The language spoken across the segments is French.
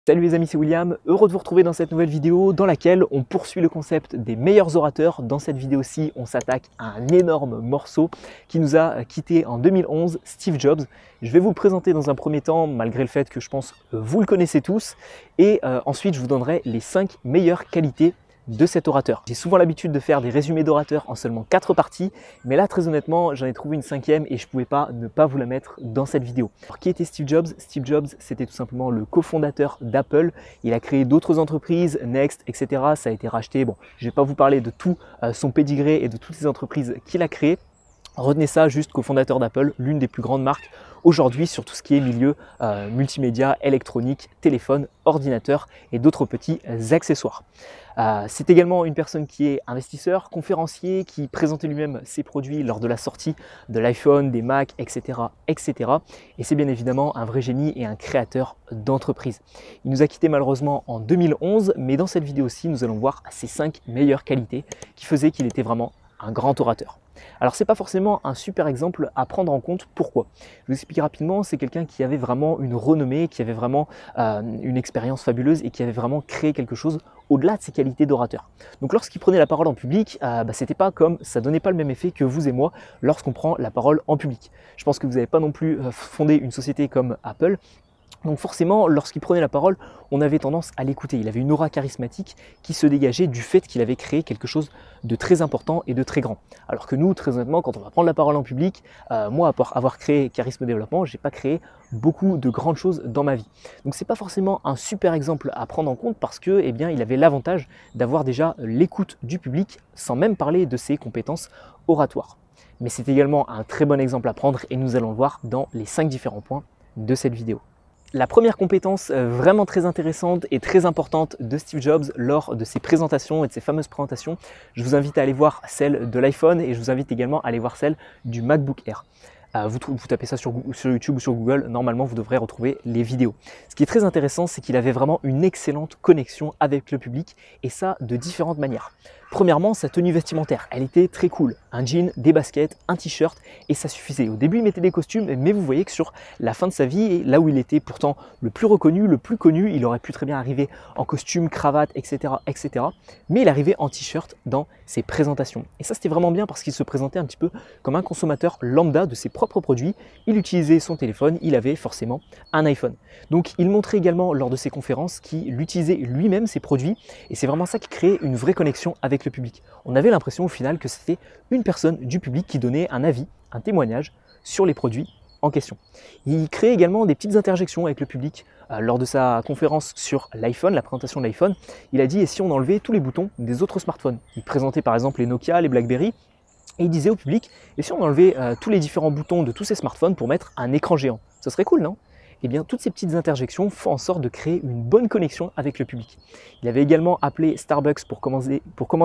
Salut les amis, c'est William, heureux de vous retrouver dans cette nouvelle vidéo dans laquelle on poursuit le concept des meilleurs orateurs. Dans cette vidéo-ci, on s'attaque à un énorme morceau qui nous a quitté en 2011, Steve Jobs. Je vais vous le présenter dans un premier temps, malgré le fait que je pense vous le connaissez tous, et ensuite je vous donnerai les 5 meilleures qualités de cet orateur. J'ai souvent l'habitude de faire des résumés d'orateurs en seulement 4 parties, mais là très honnêtement j'en ai trouvé une 5e et je ne pouvais pas ne pas vous la mettre dans cette vidéo. Alors, qui était Steve Jobs? Steve Jobs, c'était tout simplement le cofondateur d'Apple. Il a créé d'autres entreprises, Next, etc. Ça a été racheté. Bon, je ne vais pas vous parler de tout son pédigré et de toutes les entreprises qu'il a créées. Retenez ça, juste cofondateur d'Apple, l'une des plus grandes marques aujourd'hui sur tout ce qui est milieu multimédia, électronique, téléphone, ordinateur et d'autres petits accessoires. C'est également une personne qui est investisseur, conférencier, qui présentait lui-même ses produits lors de la sortie de l'iPhone, des Mac, etc. etc. Et c'est bien évidemment un vrai génie et un créateur d'entreprise. Il nous a quitté malheureusement en 2011, mais dans cette vidéo-ci, nous allons voir ses 5 meilleures qualités qui faisaient qu'il était vraiment un grand orateur. Alors c'est pas forcément un super exemple à prendre en compte. Pourquoi? Je vous explique rapidement. C'est quelqu'un qui avait vraiment une renommée, qui avait vraiment une expérience fabuleuse et qui avait vraiment créé quelque chose au-delà de ses qualités d'orateur. Donc lorsqu'il prenait la parole en public, c'était pas comme, ça donnait pas le même effet que vous et moi lorsqu'on prend la parole en public. Je pense que vous n'avez pas non plus fondé une société comme Apple. Donc forcément, lorsqu'il prenait la parole, on avait tendance à l'écouter. Il avait une aura charismatique qui se dégageait du fait qu'il avait créé quelque chose de très important et de très grand. Alors que nous, très honnêtement, quand on va prendre la parole en public, moi, à part avoir créé Charisme Développement, je n'ai pas créé beaucoup de grandes choses dans ma vie. Donc c'est pas forcément un super exemple à prendre en compte parce que, eh bien, il avait l'avantage d'avoir déjà l'écoute du public sans même parler de ses compétences oratoires. Mais c'est également un très bon exemple à prendre et nous allons le voir dans les 5 différents points de cette vidéo. La première compétence vraiment très intéressante et très importante de Steve Jobs lors de ses présentations et de ses fameuses présentations, je vous invite à aller voir celle de l'iPhone et je vous invite également à aller voir celle du MacBook Air. Vous tapez ça sur YouTube ou sur Google, normalement vous devrez retrouver les vidéos. Ce qui est très intéressant, c'est qu'il avait vraiment une excellente connexion avec le public et ça de différentes manières. Premièrement, sa tenue vestimentaire, elle était très cool. Un jean, des baskets, un t-shirt et ça suffisait. Au début, il mettait des costumes, mais vous voyez que sur la fin de sa vie, et là où il était pourtant le plus reconnu, le plus connu, il aurait pu très bien arriver en costume, cravate, etc. etc. mais il arrivait en t-shirt dans ses présentations. Et ça, c'était vraiment bien parce qu'il se présentait un petit peu comme un consommateur lambda de ses propres produits. Il utilisait son téléphone, il avait forcément un iPhone. Donc, il montrait également lors de ses conférences qu'il utilisait lui-même ses produits et c'est vraiment ça qui créait une vraie connexion avec le public. On avait l'impression au final que c'était une personne du public qui donnait un avis, un témoignage sur les produits en question. Il créait également des petites interjections avec le public. Lors de sa conférence sur l'iPhone, la présentation de l'iPhone, il a dit « et si on enlevait tous les boutons des autres smartphones ?» Il présentait par exemple les Nokia, les BlackBerry, et il disait au public « et si on enlevait tous les différents boutons de tous ces smartphones pour mettre un écran géant ?» Ce serait cool, non? Eh bien, toutes ces petites interjections font en sorte de créer une bonne connexion avec le public. Il avait également appelé Starbucks pour commander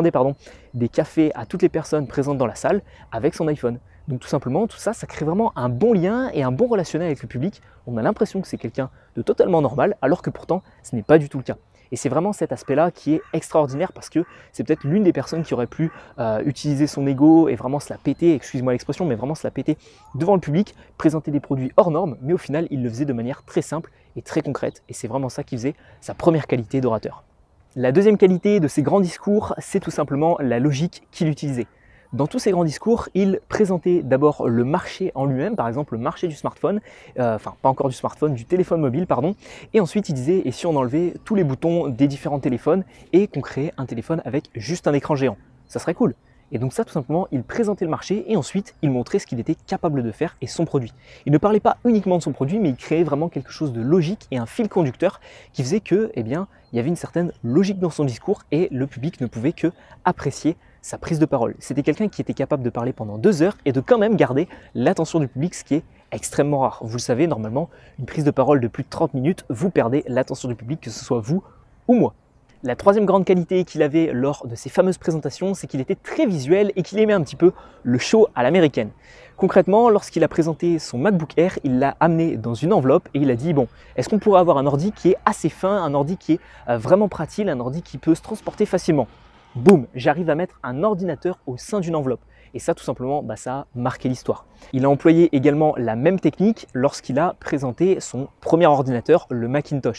des cafés à toutes les personnes présentes dans la salle avec son iPhone. Donc tout simplement, tout ça, ça crée vraiment un bon lien et un bon relationnel avec le public. On a l'impression que c'est quelqu'un de totalement normal, alors que pourtant, ce n'est pas du tout le cas. Et c'est vraiment cet aspect-là qui est extraordinaire parce que c'est peut-être l'une des personnes qui aurait pu utiliser son ego et vraiment se la péter, excusez-moi l'expression, mais vraiment se la péter devant le public, présenter des produits hors normes, mais au final, il le faisait de manière très simple et très concrète. Et c'est vraiment ça qui faisait sa première qualité d'orateur. La deuxième qualité de ses grands discours, c'est tout simplement la logique qu'il utilisait. Dans tous ces grands discours, il présentait d'abord le marché en lui-même, par exemple le marché du smartphone, enfin pas encore du smartphone, du téléphone mobile, pardon, et ensuite il disait et si on enlevait tous les boutons des différents téléphones et qu'on créait un téléphone avec juste un écran géant, ça serait cool. Et donc ça tout simplement, il présentait le marché et ensuite il montrait ce qu'il était capable de faire et son produit. Il ne parlait pas uniquement de son produit, mais il créait vraiment quelque chose de logique et un fil conducteur qui faisait que, eh bien, il y avait une certaine logique dans son discours et le public ne pouvait que apprécier sa prise de parole. C'était quelqu'un qui était capable de parler pendant 2 heures et de quand même garder l'attention du public, ce qui est extrêmement rare. Vous le savez, normalement, une prise de parole de plus de 30 minutes, vous perdez l'attention du public, que ce soit vous ou moi. La troisième grande qualité qu'il avait lors de ses fameuses présentations, c'est qu'il était très visuel et qu'il aimait un petit peu le show à l'américaine. Concrètement, lorsqu'il a présenté son MacBook Air, il l'a amené dans une enveloppe et il a dit « bon, est-ce qu'on pourrait avoir un ordi qui est assez fin, un ordi qui est vraiment pratique, un ordi qui peut se transporter facilement ?» Boum, j'arrive à mettre un ordinateur au sein d'une enveloppe. Et ça, tout simplement, ça a marqué l'histoire. Il a employé également la même technique lorsqu'il a présenté son premier ordinateur, le Macintosh.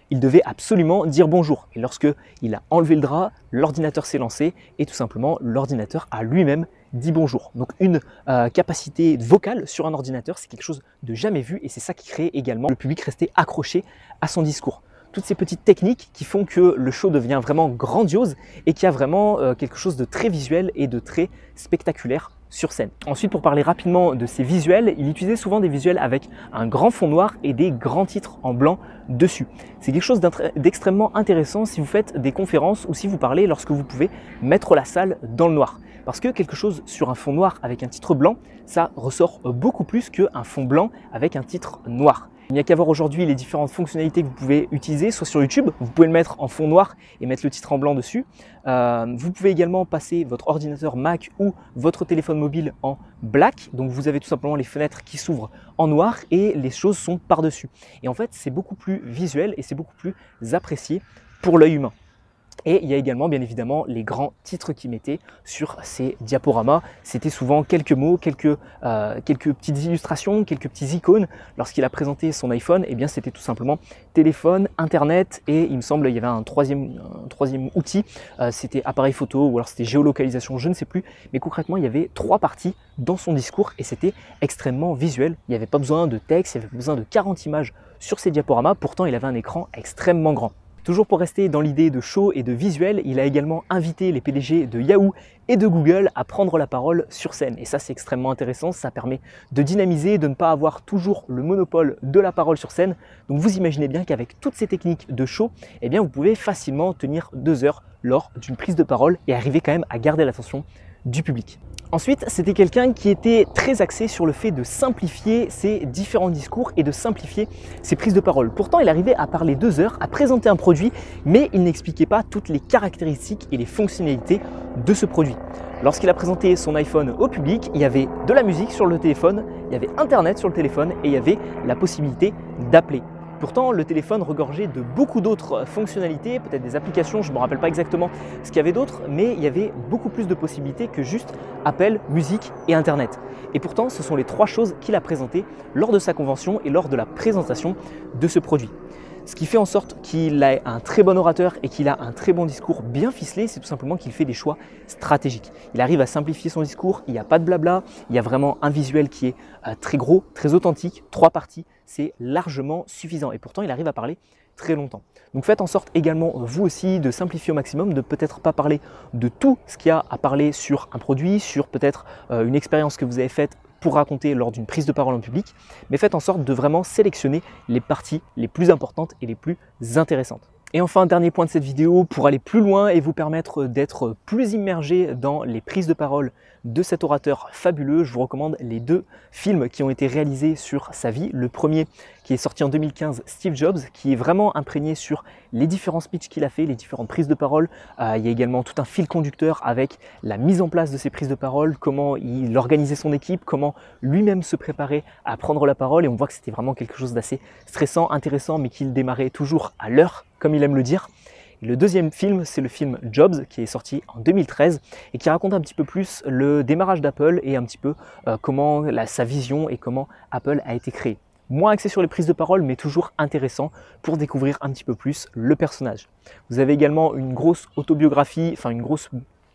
il devait absolument dire bonjour. Et lorsque il a enlevé le drap, l'ordinateur s'est lancé et tout simplement l'ordinateur a lui-même dit bonjour. Donc une capacité vocale sur un ordinateur, c'est quelque chose de jamais vu et c'est ça qui crée également le public resté accroché à son discours. Toutes ces petites techniques qui font que le show devient vraiment grandiose et qu'il y a vraiment quelque chose de très visuel et de très spectaculaire sur scène. Ensuite, pour parler rapidement de ces visuels, il utilisait souvent des visuels avec un grand fond noir et des grands titres en blanc dessus. C'est quelque chose d'extrêmement intéressant si vous faites des conférences ou si vous parlez lorsque vous pouvez mettre la salle dans le noir. Parce que quelque chose sur un fond noir avec un titre blanc, ça ressort beaucoup plus qu'un fond blanc avec un titre noir. Il n'y a qu'à voir aujourd'hui les différentes fonctionnalités que vous pouvez utiliser, soit sur YouTube, vous pouvez le mettre en fond noir et mettre le titre en blanc dessus. Vous pouvez également passer votre ordinateur Mac ou votre téléphone mobile en black. Donc vous avez tout simplement les fenêtres qui s'ouvrent en noir et les choses sont par-dessus. Et en fait, c'est beaucoup plus visuel et c'est beaucoup plus apprécié pour l'œil humain. Et il y a également bien évidemment les grands titres qu'il mettait sur ces diaporamas. C'était souvent quelques mots, quelques petites illustrations, quelques petits icônes. Lorsqu'il a présenté son iPhone, eh bien c'était tout simplement téléphone, internet et il me semble il y avait un troisième outil, c'était appareil photo ou alors c'était géolocalisation, je ne sais plus. Mais concrètement, il y avait 3 parties dans son discours et c'était extrêmement visuel. Il n'y avait pas besoin de texte, il n'y avait pas besoin de 40 images sur ces diaporamas. Pourtant, il avait un écran extrêmement grand. Toujours pour rester dans l'idée de show et de visuel, il a également invité les PDG de Yahoo et de Google à prendre la parole sur scène. Et ça, c'est extrêmement intéressant, ça permet de dynamiser, de ne pas avoir toujours le monopole de la parole sur scène. Donc vous imaginez bien qu'avec toutes ces techniques de show, eh bien, vous pouvez facilement tenir 2 heures lors d'une prise de parole et arriver quand même à garder l'attention du public. Ensuite, c'était quelqu'un qui était très axé sur le fait de simplifier ses différents discours et de simplifier ses prises de parole. Pourtant, il arrivait à parler 2 heures, à présenter un produit, mais il n'expliquait pas toutes les caractéristiques et les fonctionnalités de ce produit. Lorsqu'il a présenté son iPhone au public, il y avait de la musique sur le téléphone, il y avait Internet sur le téléphone et il y avait la possibilité d'appeler. Pourtant, le téléphone regorgeait de beaucoup d'autres fonctionnalités, peut-être des applications, je ne me rappelle pas exactement ce qu'il y avait d'autre, mais il y avait beaucoup plus de possibilités que juste appel, musique et Internet. Et pourtant, ce sont les 3 choses qu'il a présentées lors de sa convention et lors de la présentation de ce produit. Ce qui fait en sorte qu'il est un très bon orateur et qu'il a un très bon discours bien ficelé, c'est tout simplement qu'il fait des choix stratégiques. Il arrive à simplifier son discours, il n'y a pas de blabla, il y a vraiment un visuel qui est très gros, très authentique, 3 parties, c'est largement suffisant. Et pourtant, il arrive à parler très longtemps. Donc faites en sorte également, vous aussi, de simplifier au maximum, de peut-être pas parler de tout ce qu'il y a à parler sur un produit, sur peut-être une expérience que vous avez faite pour raconter lors d'une prise de parole en public, mais faites en sorte de vraiment sélectionner les parties les plus importantes et les plus intéressantes. Et enfin, dernier point de cette vidéo, pour aller plus loin et vous permettre d'être plus immergé dans les prises de parole de cet orateur fabuleux, je vous recommande les 2 films qui ont été réalisés sur sa vie. Le premier qui est sorti en 2015, Steve Jobs, qui est vraiment imprégné sur les différents speeches qu'il a fait, les différentes prises de parole. Il y a également tout un fil conducteur avec la mise en place de ces prises de parole, comment il organisait son équipe, comment lui-même se préparait à prendre la parole. Et on voit que c'était vraiment quelque chose d'assez stressant, intéressant, mais qu'il démarrait toujours à l'heure, comme il aime le dire. Et le deuxième film, c'est le film Jobs qui est sorti en 2013 et qui raconte un petit peu plus le démarrage d'Apple et un petit peu comment sa vision et comment Apple a été créé. Moins axé sur les prises de parole, mais toujours intéressant pour découvrir un petit peu plus le personnage. Vous avez également une grosse autobiographie, enfin une grosse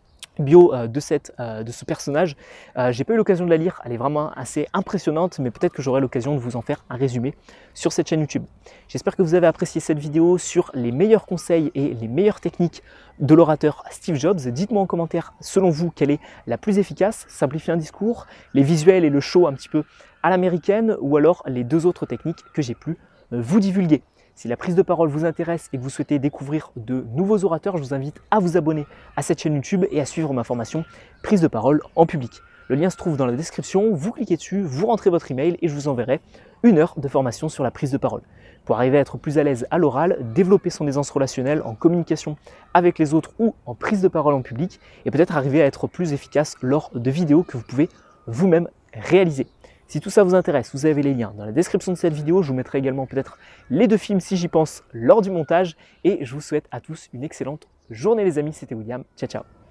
bio de ce personnage. J'ai pas eu l'occasion de la lire, elle est vraiment assez impressionnante, mais peut-être que j'aurai l'occasion de vous en faire un résumé sur cette chaîne YouTube. J'espère que vous avez apprécié cette vidéo sur les meilleurs conseils et les meilleures techniques de l'orateur Steve Jobs. Dites-moi en commentaire, selon vous, quelle est la plus efficace, simplifier un discours, les visuels et le show un petit peu à l'américaine, ou alors les 2 autres techniques que j'ai pu vous divulguer. Si la prise de parole vous intéresse et que vous souhaitez découvrir de nouveaux orateurs, je vous invite à vous abonner à cette chaîne YouTube et à suivre ma formation prise de parole en public. Le lien se trouve dans la description, vous cliquez dessus, vous rentrez votre email et je vous enverrai 1 heure de formation sur la prise de parole. Pour arriver à être plus à l'aise à l'oral, développer son aisance relationnelle en communication avec les autres ou en prise de parole en public et peut-être arriver à être plus efficace lors de vidéos que vous pouvez vous-même réaliser. Si tout ça vous intéresse, vous avez les liens dans la description de cette vidéo. Je vous mettrai également peut-être les 2 films si j'y pense lors du montage. Et je vous souhaite à tous une excellente journée les amis. C'était William. Ciao, ciao.